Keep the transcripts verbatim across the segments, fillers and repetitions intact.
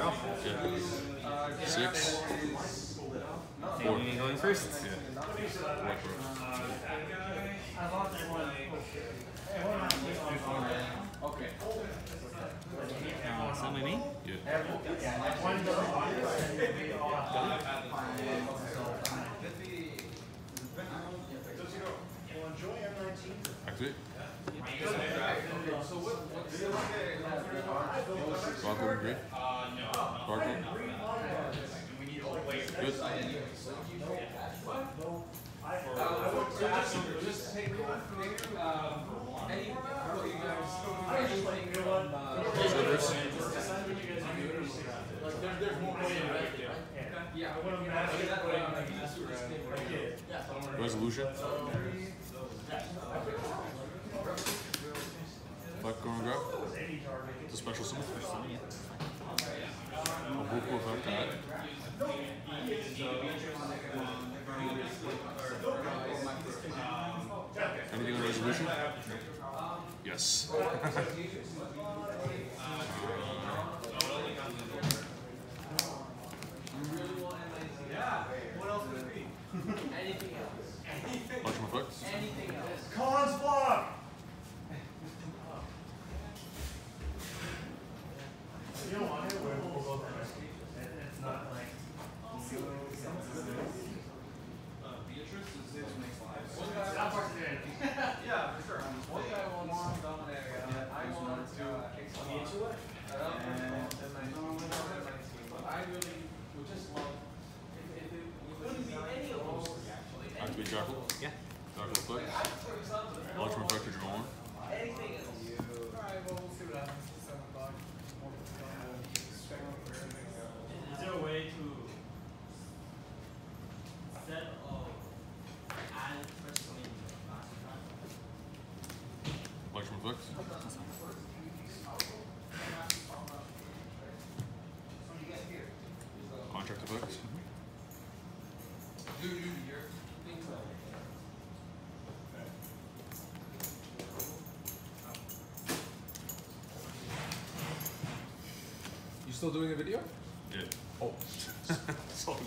Yeah. Six. Four. Me going first? Yeah. Okay. Uh, some of me? Yeah. Activate. Barcode green. Barcode. Good. Servers. Resolution. Black chronograph. It's a special summon. A Buku effect to add. Anything on resolution? Yes. Anything else? Mushroom effects. Anything else? Collins block! You don't want it where we'll go first. It's not like. Beatrice is this makes lives. That part's there. Yeah, for sure. One guy wants dominate. I want to kick some into it. And I really would just love if it wouldn't be any of those actually. Activate Jackal. Yeah. Jackal effect. Electrum effect to draw one. Anything else? Alright, well, we'll see what happens to seven o'clock. Is there a way to set of add personally? Electrum effects. Contract effects. Dude, dude, you're things like You still doing a video? Yeah. Oh. Sorry.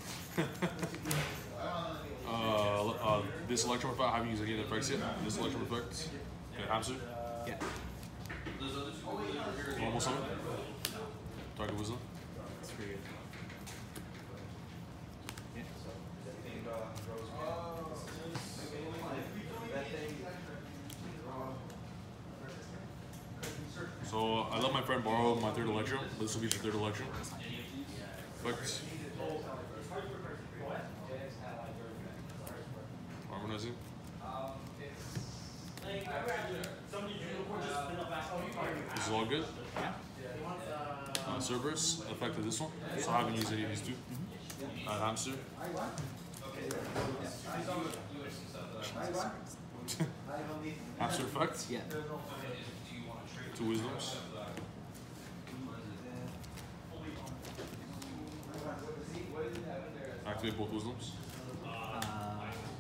uh, uh, this electrum effect, I haven't used any of the effects yet. This electrum effect. Okay, hamster. Yeah. Normal summon. Target wisdom. That's pretty good. Yeah. So I let my friend borrow my third electrum. This will be your third electrum. Effects. Harmonizing. This is all good. Yeah. Uh, Cerberus, effective this one. So I haven't used any of these two. Uh, hamster. Hamster effect. Yeah. Two wisdoms. Activate both wisdoms. Uh,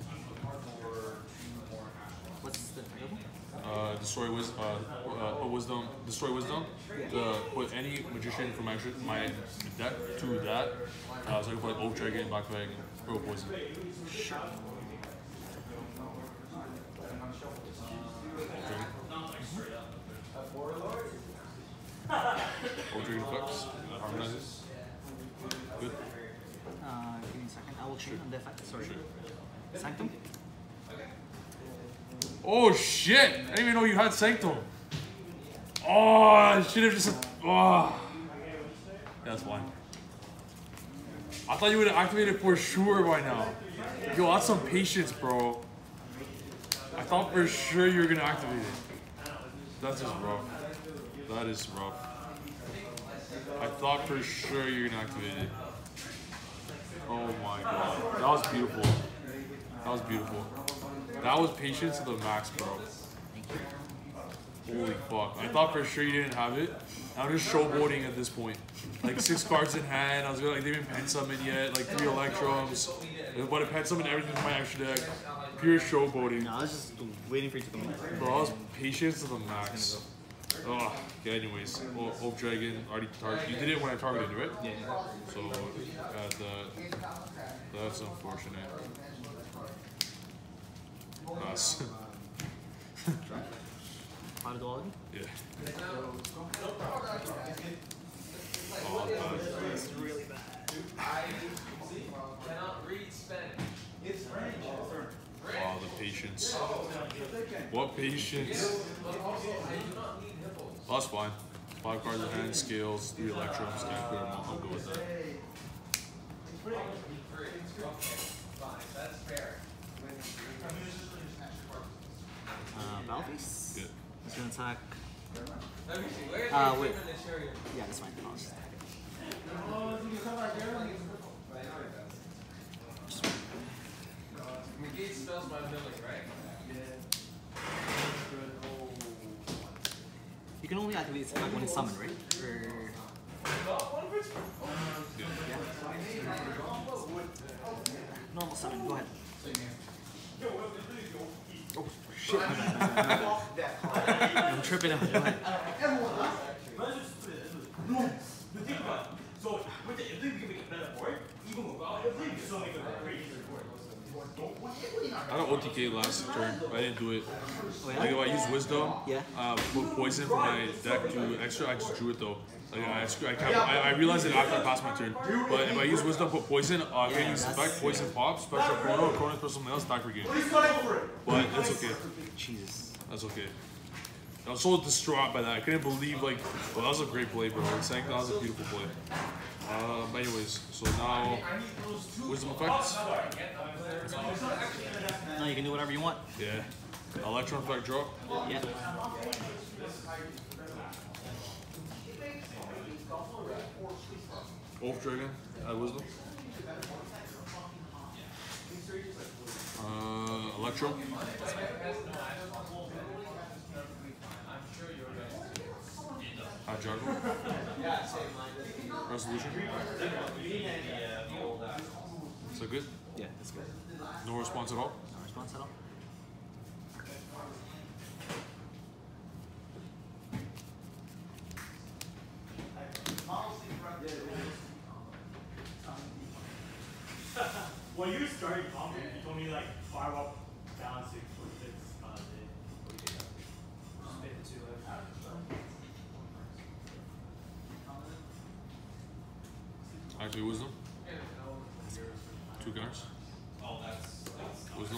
what's the title? Uh, destroy wis uh, uh, put wisdom. Destroy wisdom. To put any magician from my my deck to that. Uh, so I can put like Oak Dragon, Black Fang, Purple Poison. Sure. Oak Dragon effects. Harmonizes. Good. Uh, give me a second. I will check on the effect. Sorry. Sure. Sanctum? Oh shit! I didn't even know you had Sanctum. Oh, I should have just. Oh. That's fine. I thought you would have activated for sure by now. Yo, that's some patience, bro. I thought for sure you were gonna activate it. That's just rough. That is rough. I thought for sure you were gonna activate it. Oh my god. That was beautiful. That was beautiful. That was patience to the max, bro. Holy fuck. I thought for sure you didn't have it. I'm just showboating at this point. Like six cards in hand. I was like, they didn't pen summon yet. Like three electrums. But I pen summon everything from my extra deck. Pure showboating. No, I was just waiting for you to come in. Bro, I was patience to the max. Oh, yeah, anyways. O- Oak Dragon already targeted. You did it when I targeted you, right? Yeah. So, uh, the, that's unfortunate. Nice. How did all Yeah. Oh, bad. It's really bad. I cannot read Spanish. It's French. Wow, the patience. What patience? But also, I do not need hippos. Oh, that's fine. Five cards in hand, scales, three electrums, can't clear them all. I'll go with that. Three. Okay, fine. That's fair. Uh, Balvis? Good. He's gonna attack. Let me see. Where's Uh, the wait. equipment and chariot? Yeah, that's fine. I'll just attack it. Negate spells by milling, right? You can only activate this attack when it's summoned, right? Or Good. yeah. Normal summon. Go ahead. Oh shit! My bad, my bad, my bad. I'm tripping out. Go ahead. So, with the ability to make it better for it, even without it, you still make it crazy for it. I got O T K last turn, but I didn't do it. Oh, Like if yeah? I use Wisdom, Yeah. uh, put poison for my deck to extra, I just drew it though. Like I, screw- I, can't, I, I realized it after I passed my turn. But if I use Wisdom, put poison, uh, I can use effect, poison pop, special chrono, chrono for something else, back for game. But it's okay. Jesus. That's okay. I was so distraught by that. I couldn't believe like, well, that was a great play, bro. Saying that was a beautiful play. Uh, but anyways, so now wisdom effects. No, you can do whatever you want. Yeah. Electron effect draw. Yeah. Wolf Dragon. Add wisdom. Uh, Electro. Add Juggle. Resolution. Is that good? Yeah, that's good. No response at all? No response at all. When you started combat, you told me like fire up down six foot six. Uh, Activate wisdom. Two gunners. Oh, that's, that's Wisdom.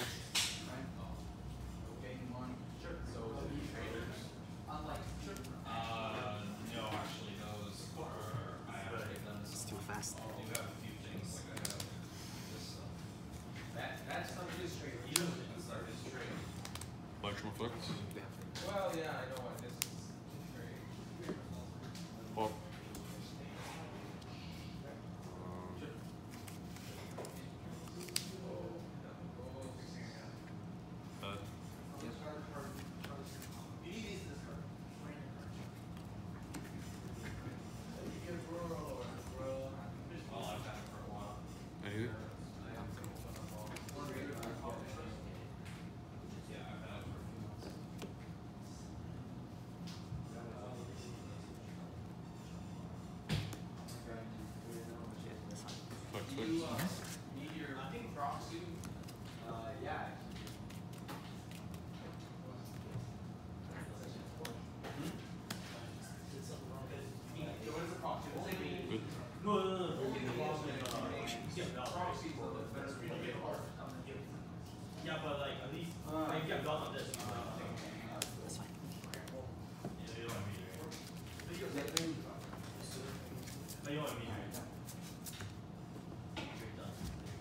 Uh, no, actually, those are, I have taken them. It's too fast. I do have a few things, like I have this stuff. That, that stuff is straight, even that stuff is straight. Electron effects. Well, yeah, I know what this is straight. Pop. Uh, Well, I've had it for a while. anything? Yeah, I've had it for a few months. That's fine. Effect Do you, effects. uh, need your, I think proxy, uh, yeah. What is the proxy? Good. no, no, no, no. Yeah, but like at least like, if you have done on this. That's fine. Yeah, you know what I mean, right? But you know what I mean, right? You're done.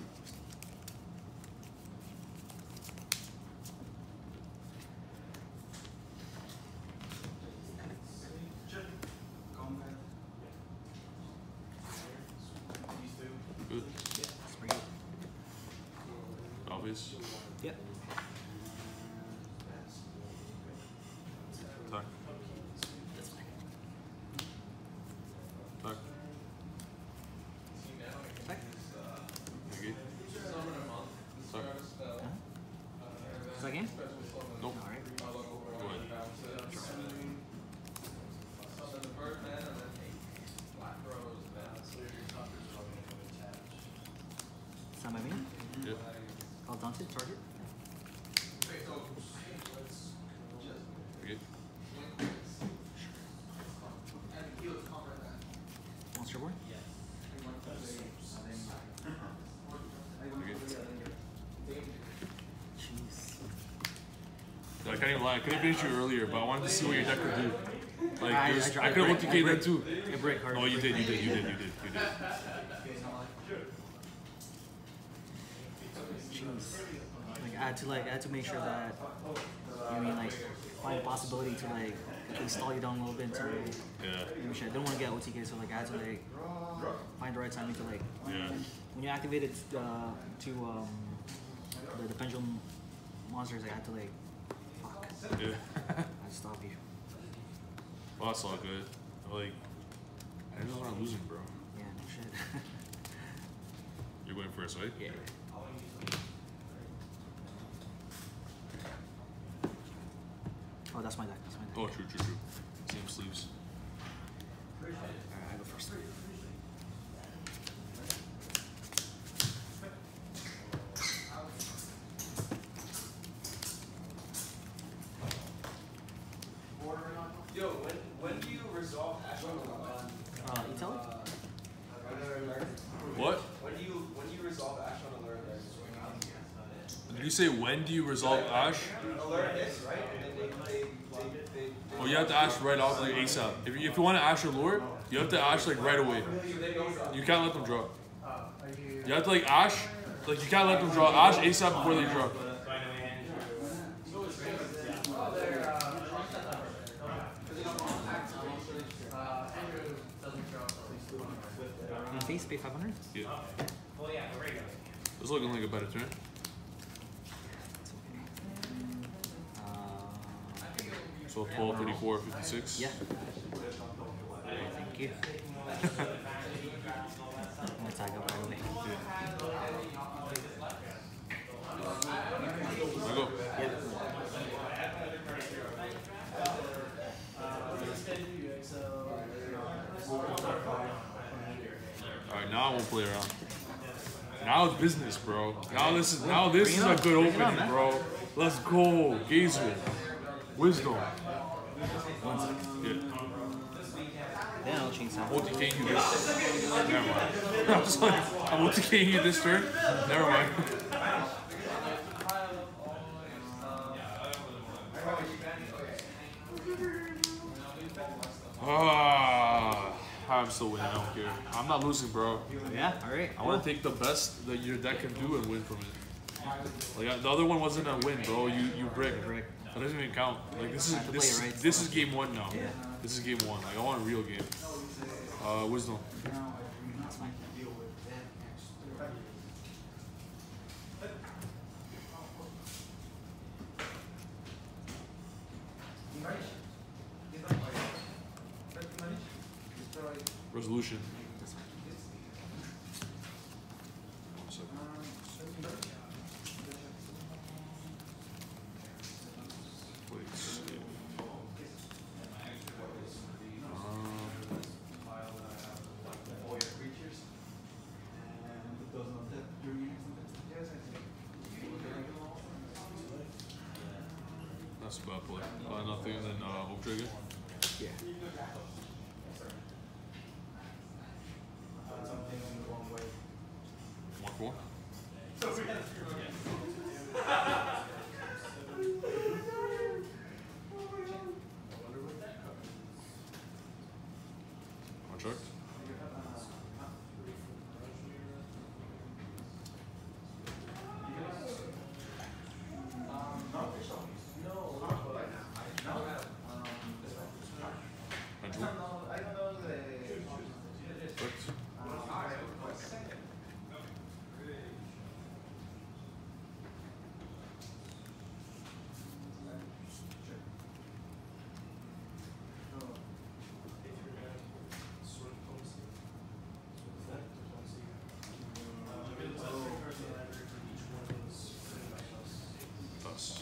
Good. Let's bring it. Obvious. Yep. Attack. That's fine. Attack. Attack. Negate. Summon a month, discard a spell. Uh-huh. Is that game? Nope. Alright. Go ahead. Stand by me. Yep. Call Dante, target. Okay. Monster board. Jeez. I can't even lie. I couldn't finish you earlier, but I wanted to see what your deck could do. Like, I- there's- I- I, I could have break- O T K'd I that too. break- I break hard. No, you did, you did, you did, you did, you did. Jeez. Like I had to like I had to make sure that you know what I mean like find a possibility to like at least stall you down a little bit until Yeah, maybe shit. I didn't want to get O T K, so like I had to like find the right timing to like yeah. when you activate it uh, to um, the, the pendulum monsters. Like, I had to like fuck. Yeah. I had to stop you. Well, that's all good. Like, I just want losing, bro. Yeah, no shit. You're going first, right? Yeah. Oh, that's my deck. That's my deck. Oh, true, true, true. Same sleeves. Alright, I go first. Yo, when when do you resolve Ash on the line? Uh, Etel? What? When do you when do you resolve Ash on alert? Did you say when do you resolve Ash? Alert hits, right? And then they they they, they, they Oh, you have to Ash right off, like ASAP. If you, if you want to Ash your lure, you have to Ash like right away. they don't drop. You can't let them draw. You have to like Ash, like you can't let them draw. Ash ASAP before they draw. In face, pay five hundred? Yeah. It's looking like a better turn. It's okay. Uh, So twelve, thirty-four, fifty-six. yeah. Thank you. I'm gonna tag up right away. I go. Yeah. Alright, now we'll play around. Now it's business, bro. Now this is now this is a good opening, bro. Let's go, Gazer. Wisdom. Yeah. Then I'll change sound. O T K you this. Never mind. I was like, I'm O T K you this turn. Never mind. Ah, I'm still winning. I don't care. I'm not losing, bro. Yeah, alright. I want to take the best that your deck can do and win from it. Like the other one wasn't a win, bro. You you brick. Brick. That doesn't even count. Like this is I have to this play it is right this still. is game one now. Yeah. This is game one. Like I want a real game. Uh, wisdom. That's fine. Resolution. That's fine. One second. Wait, save. Um, that's a bad play. Uh, nothing, and then uh, Oak Trigger. Yeah. One four. Contract. Pendulum. Perfect. Thus.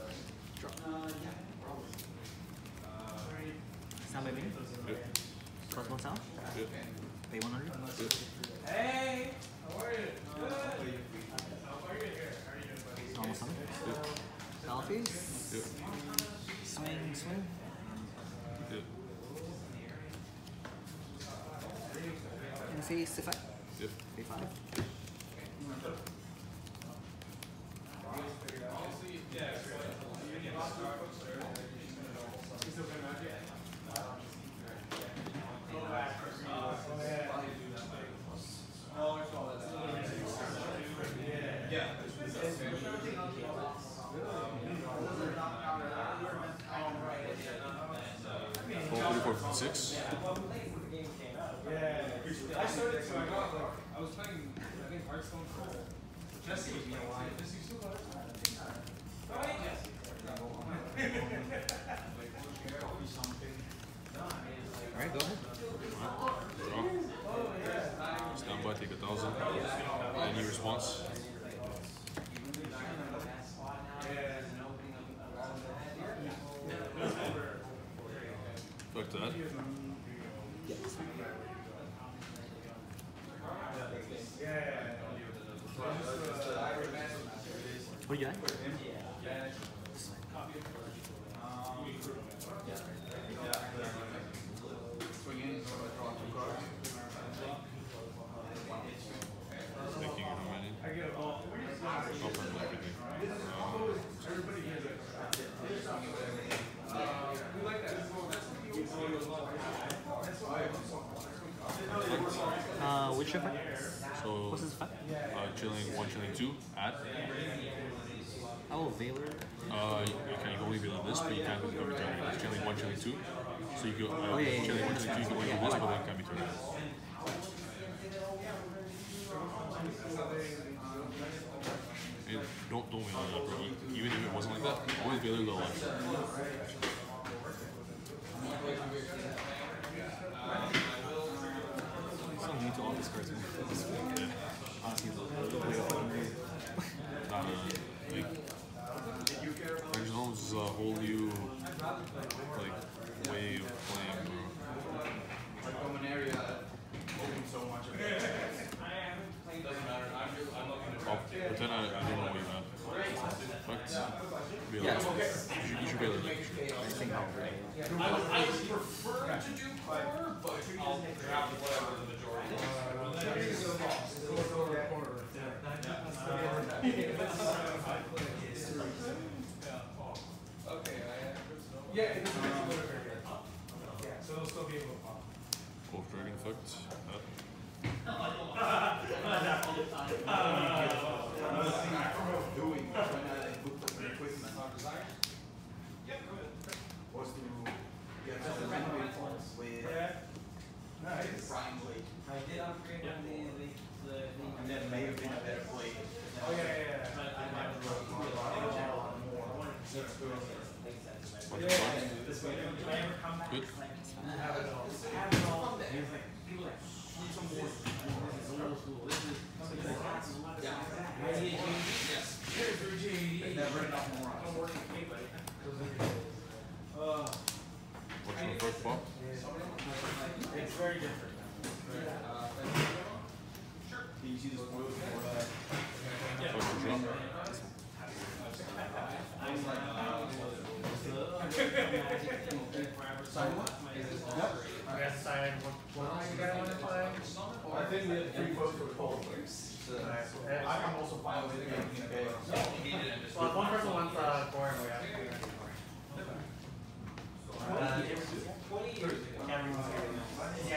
Stand by me. Yep. Plus one sound. Yep. Pay one hundred. Hey, how are you? Good. How are you here? How are you doing, buddy? Normal summon. Yep. Alphys. Yep. Swing, swing. Yep. And face effect. Yep. Pay five. Four thirty-four fifty-six. I started to, I got like, I was playing, I think Hearthstone for Jesse was playing, like, Jesse still got it. Oh, hey, Jesse. Alright, go ahead. Draw. Stand by, take a thousand. Any response? Back to that. What do you got? Thinking in a minute. Open everything. Uh, which effect? So, What's his effect? uh, chilling one, chilling two. Add. Oh, Veiler. Uh, you you can you can only be on this, but you can't go every turn. It's chilling one, chilling two. So you go uh, Oh, yeah, yeah, chilling yeah. one, chilling two. You can only do this, but then it can't be turned. And don't don't wait on that, bro. Even if it wasn't like that, always be a little low. So new to all these cards, man. Yeah. Honestly, way up fucking crazy. Nah, nah, nah. Like, Range Zones is a whole new like way of playing, bro. Our common area opens so much of it. Doesn't matter, I'm, I'm looking at Oh, pretend I, I don't know what you meant. But, be Yeah. like, you should, you should be able to make sure. I think I'll I, I prefer to do core, but I'll grab whatever the majority is. Okay, I have. Yeah, it doesn't make it look very good. Yeah, so they'll still be able to pop. Both dragon effect. Uh, Doing when I put the equipment on design. Yep, go ahead. Was to get some random forms with Nice. Brian Blake. I did upgrade when they, they, the, And then may have been a better play. Oh, yeah, yeah, yeah. but I might have wrote more. I wanted to see if it makes sense. what Yeah, the yeah, fuck? yeah. This way. Did I ever come back? Good. Like, Have it all. have it all. He was like, people like, need some more. This is old school. This is, this is classes. Yeah. Yes. Here's your G E D. Never enough more. Don't work with me, buddy. Uh, What's your effect, Bob? it's very different. Sure. Do you see this blue? What's your drop? I got decided what, what you guys want to play. I think we have three votes for cold players. I can also file with it. Well, one person wants uh, Goran, we have to do Twenty years ago. Cameron's here.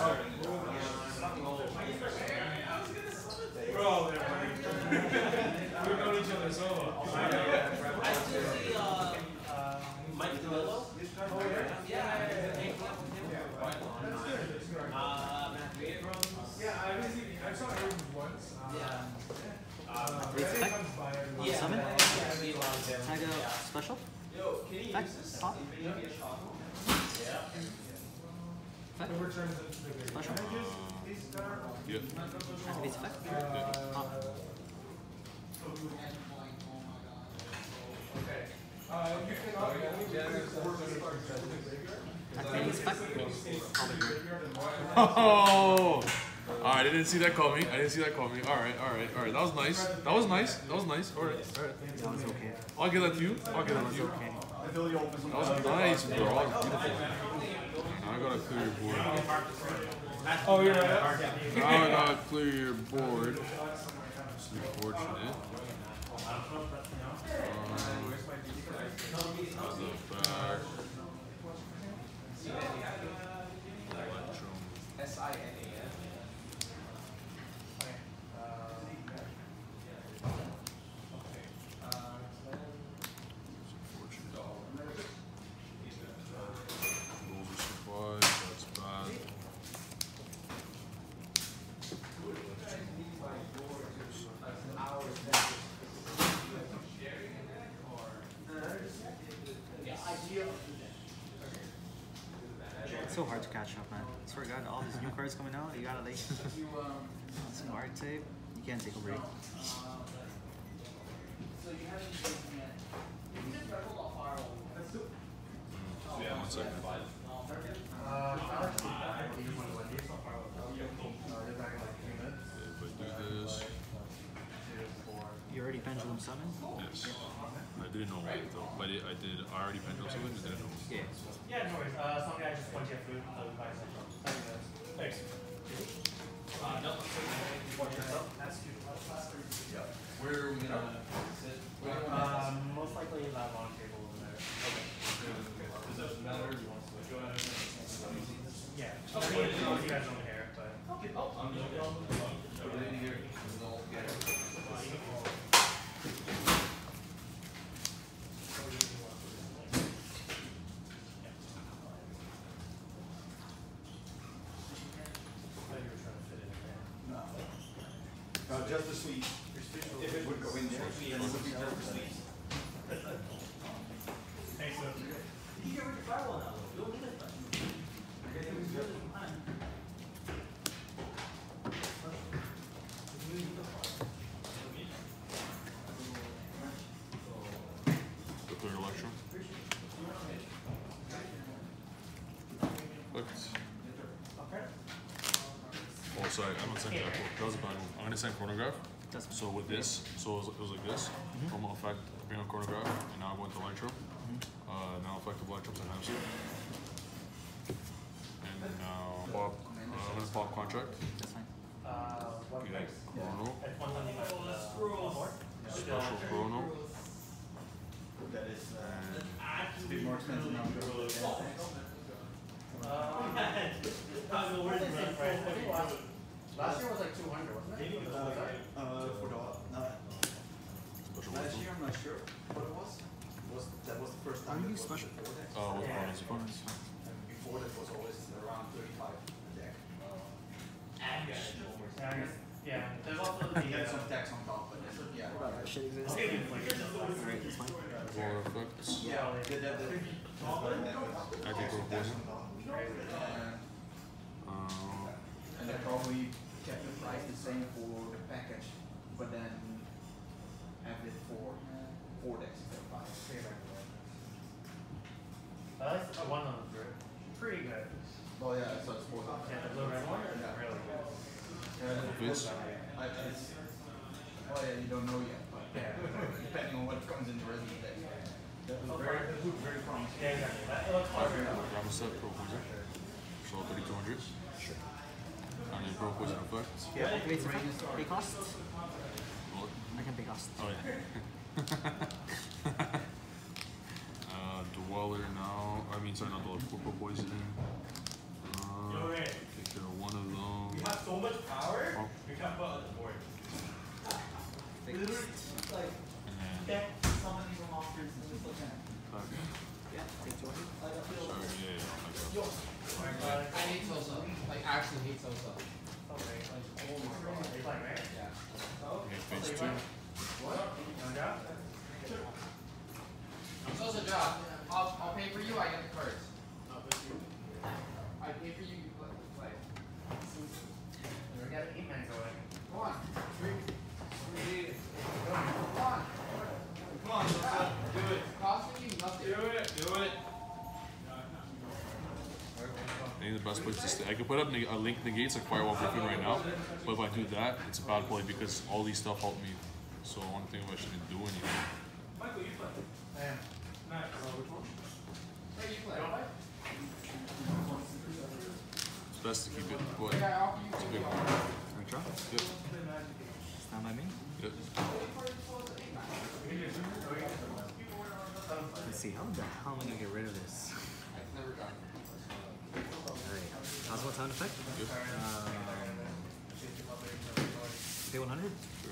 We're all there, buddy. We're going each other solo. I still see, uh, Uh, Mike DeMello. oh, yeah? Yeah, hanging out with him. That's good. That's good. Uh, Matthew Abrams. Yeah, I was, I saw Abrams once. Um, Yeah. uh, It's Reddit back. comes by every Yeah. Summon? once. Yeah, I see a lot of him. Tag out special? Yo, can you Back. use this? Pop. Maybe a shot. Yeah. Effect. It returns the, the good Special. images. These are, Yeah. Activates effect. uh, Pop. okay. Uh, you can only use the graveyard. Activates effect. Probably good. Oh! Alright, I didn't see that coming. I didn't see that coming. Alright, alright, alright. That was nice. That was nice. That was nice. Alright, alright. That was okay. I'll give that to you. I'll give that That to was you. okay. That was nice, bro. That was beautiful. Now I gotta clear your board. Oh, you're right. Now I gotta clear your board. It's unfortunate. Um, the back. Electrum. S I N A N. Rules of supply, that's bad. It's so hard to catch up, man. I swear to God, all these new cards coming out, you gotta like some art tape. You can't take a break. Yeah, one second. If I do this, You already pendulum summon? yes. I didn't know it though, but it, I did. I already pendulum something. I didn't know. Yeah. Yeah, no worries. Uh, some guy just went to get food. So buy some. Thanks. Uh, no. Where are we gonna sit? Um, most likely that long table over there. Does that matter? You want to switch? Yeah. I mean, you guys don't care, but. Oh, I'm just going here. We'll all get it. No, just the sweet. If it would go in there, then it would be just the sweet. Thanks, so. The third election. Looked. Oh, sorry, I'm not saying that. That was a bad one. I'm gonna send chronograph. So with this, so it was, it was like this. Promo effect, bring on chronograph, and now I went to Electro. Uh, now effective Electrums and Hamster. And now pop. Uh, I'm gonna pop contract. That's fine. Uh, what Okay, price? chrono. At one twenty-five. Special chrono. That is, uh, And it's a bit more expensive now because of the Last year was like two hundred, wasn't it? Uh, for the, not, special last wisdom. year, I'm not sure what it was. Was, that was the first time. Are you it was special? before that. Uh, with chronos. Bonus. And before that was always around thirty-five a deck. Yeah, there's also the. He had some tax on top, but it's, yeah. That shit exists. Okay. Alright, that's fine. War effects. Yeah, the, the, the, I think we're poison. Uh, and they probably kept the price the same for the package, but then have it for four decks instead of five. That's a one on the group. Pretty good. Well, yeah, so it's four decks. Yeah, the blue red one is Yeah. really good. Please. I, it's, oh yeah, you don't know yet, but Yeah. depending on what comes in the rest of the deck. That was very, that looked very promising. Yeah, exactly. That looks fun. Ramset Pro Poison. Show thirty-two hundred. Sure. And then Pro Poison effect. Yeah, activates effect. Pay cost. What? I can pay cost. Oh yeah. uh, Dweller now. I mean, sorry, not Dweller. Pro Poisoning. Uh, take care of one of them. You have so much power, Oh. you can't put on the board. Fixed. And then Okay. back. Yeah, take two hundred. Sorry, yeah, yeah. Okay. I hate Sosa. Like, actually hate Sosa. Okay. Are you playing, right? Yeah. Okay, phase two. What? No job? Sosa job. I'll, I'll pay for you, I get the cards. I pay for you, you play. play. We got an eight man going. Come on. Come on. Come on, Sosa, do it. Costing you nothing. Do it, do it. less plays to stay. I could put up neg- a link negates like Firewall Griffin right now, but if I do that, it's a bad play because all these stuff help me. So I want to think if I shouldn't do anything. Michael, you play. I am. Nice. Uh, which one? Hey, you play. It's best to keep it, but Hey, I offer you it's a big two. one. Right draw. Yep. Stand by me. Yep. Let's see. How the hell am I gonna get rid of this? It's never done. Alright. How's what sound effect? Yep. Um, pay one hundred? Sure.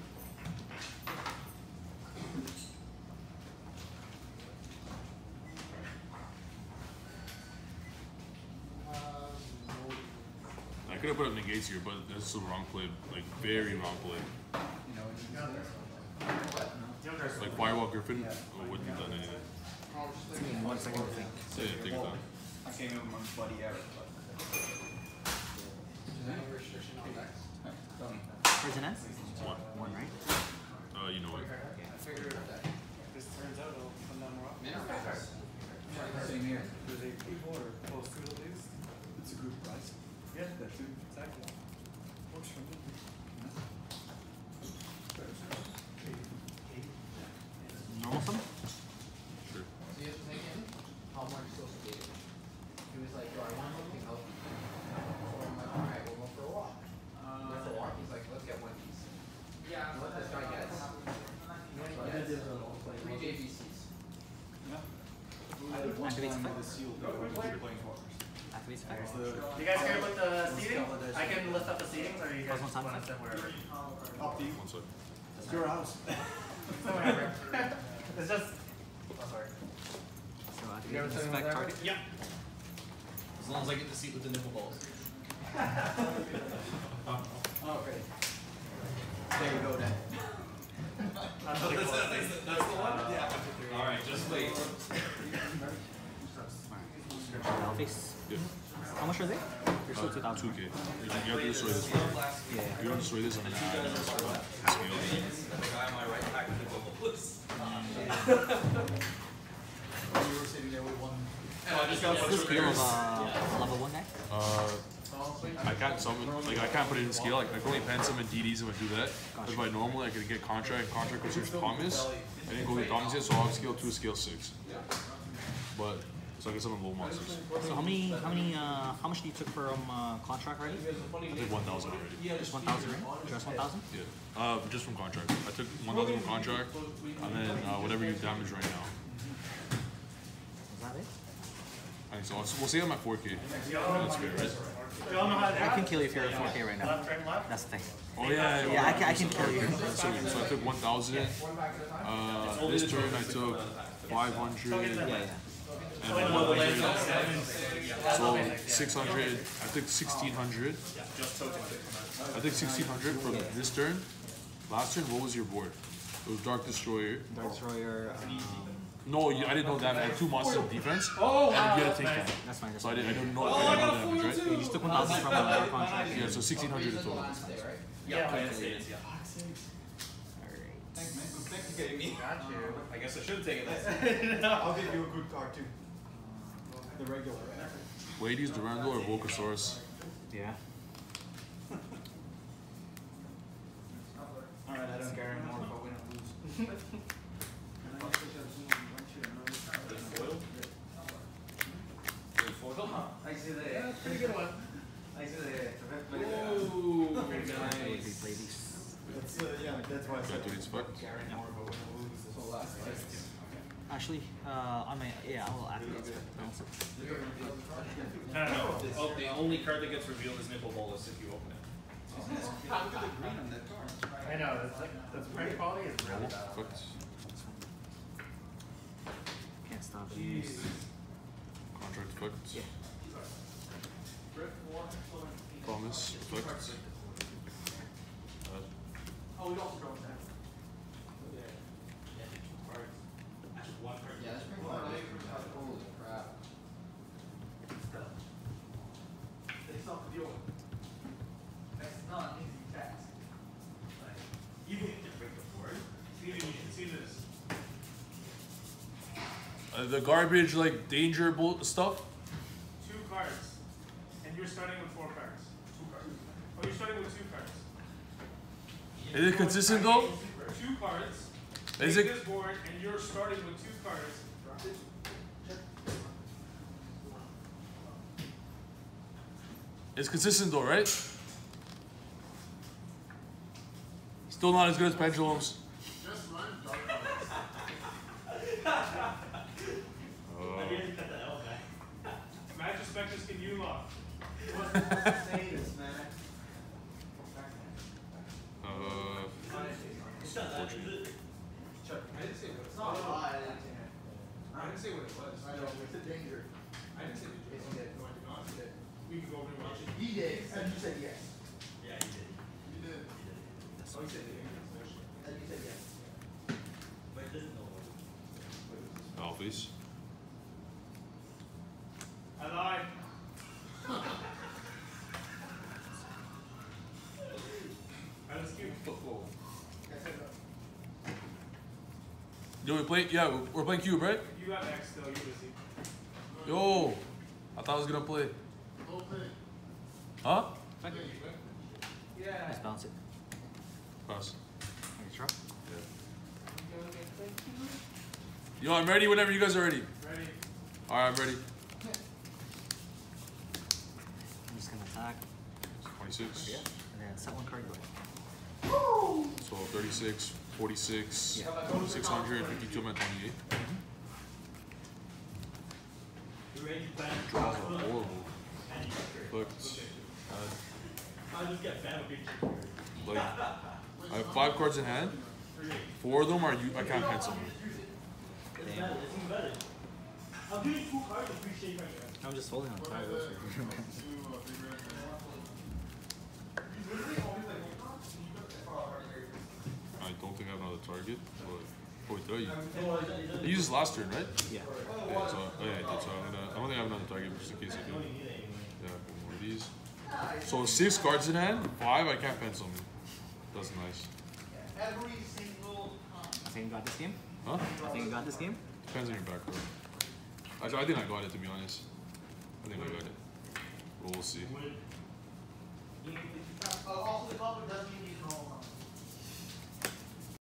I could have put up negates here, but this is the wrong play. Like, very wrong play. Like, Firewall Griffin oh, wouldn't have done anything. Oh, just Give like me one second to think. Yeah, take it down. I came in with my buddy Eric, but. Is there any restriction on decks? Cards and ends? One. One, right? Uh, you know it. Figure it out. This turns out it'll come down more often. Min or max? Same here. There's eight people or close to at least. It's a good price. Yeah, That too. exactly. Works for me. Normal sum? Sure. So you have to take in how much social data. He was like, yo, I want something healthy. So I'm like, alright, we'll go for a walk. We went for a walk, he's like, let's get one piece. Yeah. What this guy gets? So he gets three J V Cs. I did one Activates time effect. with the seal. Playing waters. Activates fire. You guys care about the seating? I can list up the seatings, or you guys Plus one want time. to sit wherever? Up to you. One sec. It's your house. So wherever. It's just. Oh, sorry. So You ever activate seen inspect that? target. Yeah. As long as I get the seat with the nipple balls. Oh, okay. There you go then. That's what That's, it's that's, that's the one? Yeah. Alright, just wait. Battle face. Yep. How much are they? They're still two Uh, thousand. two K. You have to destroy this one. Yeah. You don't destroy this, I'm gonna add this one. Scale. The guy on my right pack with nipple balls. You were sitting there with one. What's the scale of uh, level one deck? Uh, I can't summon, like I can't put it in scale. Like I can only pen summon D Ds if I do that. But if I normally I could get contract, contract which is Thomas. I didn't go with Thomas yet, so I'll have scale two, scale six. But so I can summon low monsters. So how many, how many, uh, how much do you took from uh, contract already? I took one thousand already. Just one thousand, right? Just one thousand? Yeah. Uh, just from contract. I took one thousand from contract, and then uh, whatever you damage right now. Is that it? I think so. So we'll see I'm at four K. That's fair, right? You all know how to do I it? can kill you if you're at four K right now. Left, right, left? That's the thing. Oh yeah. Yeah, I can, I can kill you. So, so I took one thousand. Uh, this turn I took five hundred. Yeah, yeah. And then one hundred. So six hundred. I took sixteen hundred. I took sixteen hundred for this turn. Last turn, what was your board? It was Dark Destroyer. Dark Destroyer. Um, No, you, I didn't know that. I had two monsters of defense. Oh, and you had to take them. that's fine. That's So I fine. didn't. I didn't know. I didn't know the damage, right? You just took one thousand from uh, contract. Yeah. So sixteen hundred in total. Yeah, Wednesday is, yeah. Alright. Thanks, man. Good thanks for getting me. Got you. I guess I should take it then. I'll give you a good card too. The regular. Ladies, Durandal or Volcasaurus? Yeah. Alright, I don't care anymore if I win or lose. I see the. Yeah, that's pretty good one. I see the. Ooh, Play nice. these. That's, uh, yeah, that's why I said Got to expect. care anymore if I win or lose. Actually, uh, on my yeah, I'll activate it. Also. No, no, no. Oh, the only card that gets revealed is nipple bolus if you open it. Look at the green on that card. I know, that's like, the print quality is really bad. Effect. Can't stop these. Contract effect. Yeah. Promise effect. Uh, Oh, we also drove that. Yeah, that's pretty cool. Holy crap. It's not the deal. That's not an easy task. Like, even if you break the board, Steven, you should see this. uh, the garbage like danger bolt stuff. Two cards. and you're starting with four cards. Two cards. Oh, you're starting with two cards. Is it consistent though? Two cards. Is Take it? this board, and you're starting with two cards. It's consistent though, right? Still not as good as pendulums. Just run dark cards. I guess you cut the L back. Magic Spectres can you lock? Say this, man. Uh, It's not that, is it? Chuck, I didn't say what It's it not was. a lot. I didn't say what it was. I know, it's a danger. I didn't say the Yes, joke. you did. No, I did not. You did. We can go rewatch it. He did, and you said yes. Yeah, you did. You did. You did. Oh, you said the English version. And you said yes. But it doesn't know what. Alphys. I lied. Alright, let's keep football. Yo, we play. Yeah, we're playing cube, right? You got X still, you busy. Yo, I thought I was gonna play. Go pay. Huh? Yeah. Just bounce it. Pass. Nice drop. Yo, I'm ready whenever you guys are ready. Ready? All right, I'm ready. I'm just gonna attack. twenty-six. Yeah. And then set one card. Go ahead. So thirty-six, forty-six, six hundred, fifty-two, I'm at twenty-eight. You ready to plan? Draws are horrible. And you got three. But uh, I'll just get fan of each. like, I have five cards in hand. Four of them are you. I can't pencil them. It's better, it's even better. I'll give you two cards and appreciate my hand. I'm just holding on What five. is Those it? are- Two, uh, big red man. I don't think I have another target. But oh, did I use? Oh, is that- is that- I used this last turn, right? Yeah. Yeah, so, oh, yeah, I did. So I'm gonna, I don't think I have another target, just in case I You do. don't even need it anyway. Yeah, one more of these. So six cards in hand, five I can't pencil me. That's nice. Every single time. I think you got this game. Huh? I think you got this game. Depends on your back row. Actually, I think I got it, to be honest. I think I got it. But we'll see. Would- Uh, also, the color doesn't mean you know